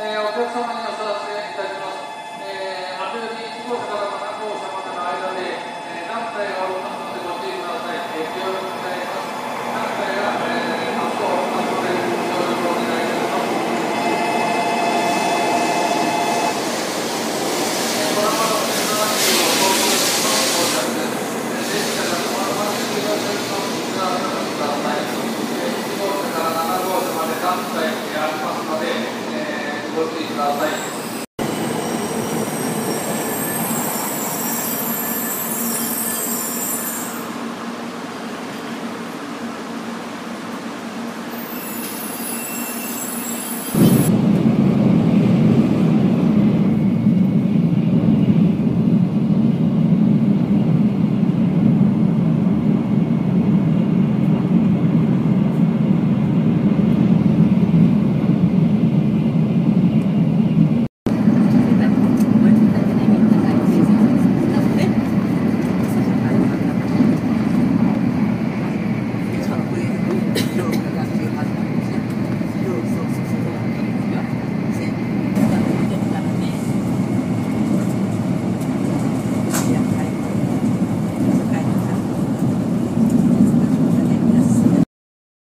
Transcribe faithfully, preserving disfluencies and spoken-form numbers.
えー、お客様にお知らせいたします。えー、後よりいち号車からなな号車までの間で、えー、団体がおりますのでご注意ください。えー、協力お願いします。団体が、えー、発送おりますので協力お願いいたします。えー、ドラマのじゅうななキロ東京の到着です。えー、電車が止まるまで利用者の水がおください。えー、いち号車からなな号車まで団体がありますので、えーご注意ください。